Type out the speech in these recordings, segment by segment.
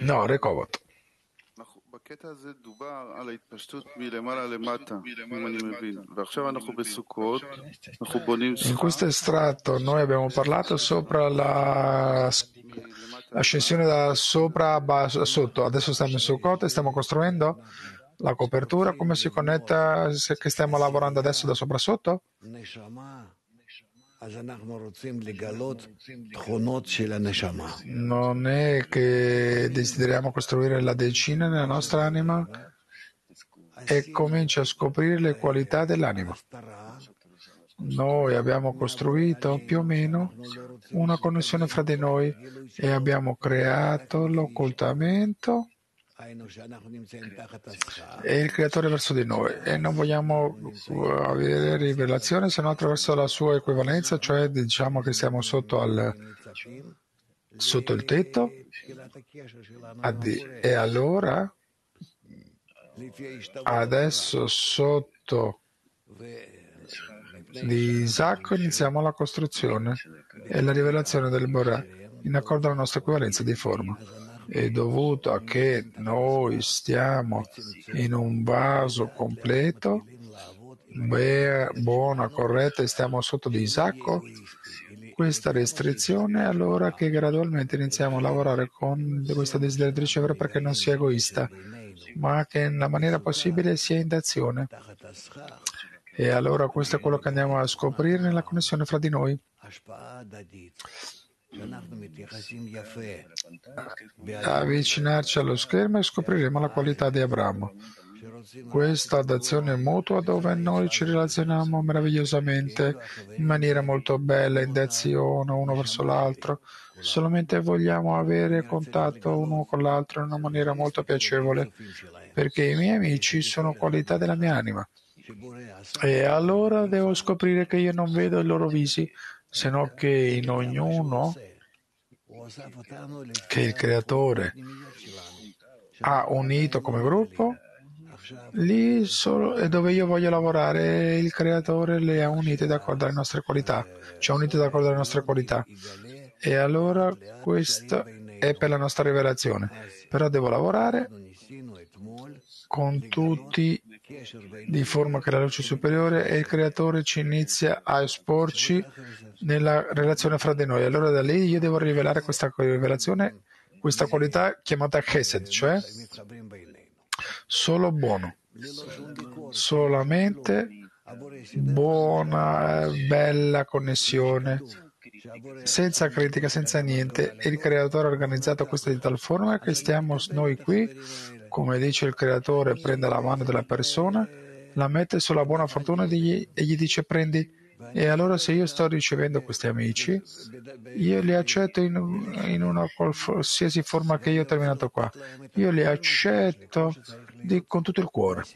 No, Rehovot. בקטע הזה דובר על ההתפשטות מלמעלה למטה, אם אני מבין. ועכשיו אנחנו בסוכות, אנחנו בונים In questo סכך. estratto noi abbiamo parlato sopra l'ascensione da sopra a sotto. Adesso stiamo in Sukkot e stiamo costruendo la copertura. Come si connetta che stiamo lavorando adesso da sopra a sotto? Non è che desideriamo costruire la decina nella nostra anima e comincia a scoprire le qualità dell'anima. Noi abbiamo costruito più o meno una connessione fra di noi e abbiamo creato l'occultamento e il creatore verso di noi e non vogliamo avere rivelazione se non attraverso la sua equivalenza, cioè diciamo che siamo sotto il tetto e allora adesso sotto di Isacco iniziamo la costruzione e la rivelazione del Borah in accordo alla nostra equivalenza di forma. È dovuto a che noi stiamo in un vaso completo, buona, corretta, e stiamo sotto di Isacco, questa restrizione, allora che gradualmente iniziamo a lavorare con questo desiderio di ricevere perché non sia egoista, ma che nella maniera possibile sia in d'azione. E allora questo è quello che andiamo a scoprire nella connessione fra di noi. Avvicinarci allo schermo e scopriremo la qualità di Abramo. Questa dazione mutua dove noi ci relazioniamo meravigliosamente in maniera molto bella, in dazione uno verso l'altro. Solamente vogliamo avere contatto uno con l'altro in una maniera molto piacevole, perché i miei amici sono qualità della mia anima. E allora devo scoprire che io non vedo i loro visi, se no che in ognuno che il creatore ha unito come gruppo, lì solo è dove io voglio lavorare, il creatore le ha unite d'accordo alle nostre qualità, ci ha unite d'accordo alle nostre qualità. E allora questo è per la nostra rivelazione. Però devo lavorare con tutti di forma che la luce superiore e il creatore ci inizia a esporci nella relazione fra di noi. Allora da lì io devo rivelare questa rivelazione, questa qualità chiamata Chesed, cioè solo buono, solamente buona, bella connessione, senza critica, senza niente. Il creatore ha organizzato questo di tal forma che stiamo noi qui, come dice il creatore, prende la mano della persona, la mette sulla buona fortuna e gli dice prendi. E allora se io sto ricevendo questi amici, io li accetto in una qualsiasi forma che io ho terminato qua. Io li accetto con tutto il cuore.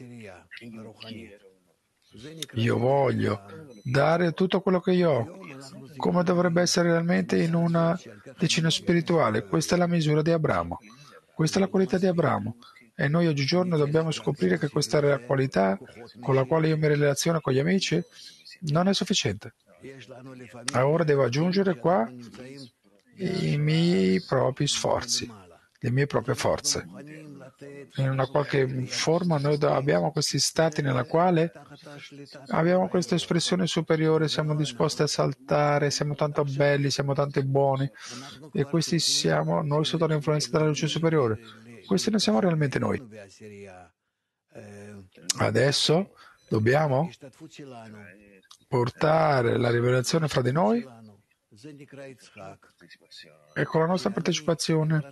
Io voglio dare tutto quello che io ho, come dovrebbe essere realmente in una decina spirituale. Questa è la misura di Abramo. Questa è la qualità di Abramo. E noi oggigiorno dobbiamo scoprire che questa è la qualità con la quale io mi relaziono con gli amici non è sufficiente. Ora devo aggiungere qua i miei propri sforzi, le mie proprie forze. In una qualche forma noi abbiamo questi stati nella quale abbiamo questa espressione superiore, siamo disposti a saltare, siamo tanto belli, siamo tanto buoni e questi siamo noi sotto l'influenza della luce superiore. Questi non siamo realmente noi. Adesso dobbiamo portare la rivelazione fra di noi e con la nostra partecipazione,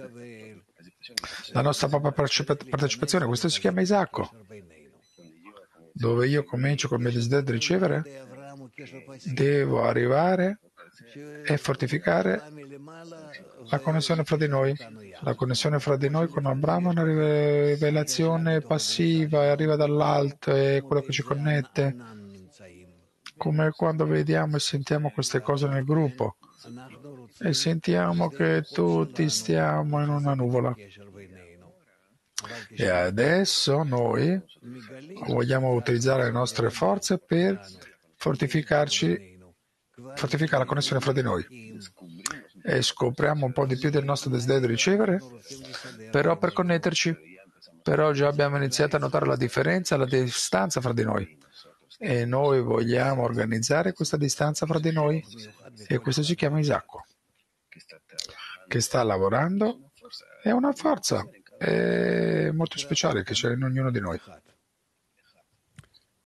la nostra propria partecipazione, questo si chiama Isacco, dove io comincio col mio desiderio di ricevere, devo arrivare e fortificare la connessione fra di noi. La connessione fra di noi con Abramo è una rivelazione passiva e arriva dall'alto, è quello che ci connette, come quando vediamo e sentiamo queste cose nel gruppo e sentiamo che tutti stiamo in una nuvola. E adesso noi vogliamo utilizzare le nostre forze per fortificare la connessione fra di noi. e scopriamo un po' di più del nostro desiderio di ricevere, però per connetterci, però già abbiamo iniziato a notare la differenza, la distanza fra di noi. E noi vogliamo organizzare questa distanza fra di noi e questo si chiama Isacco, che sta lavorando. È una forza molto speciale che c'è in ognuno di noi.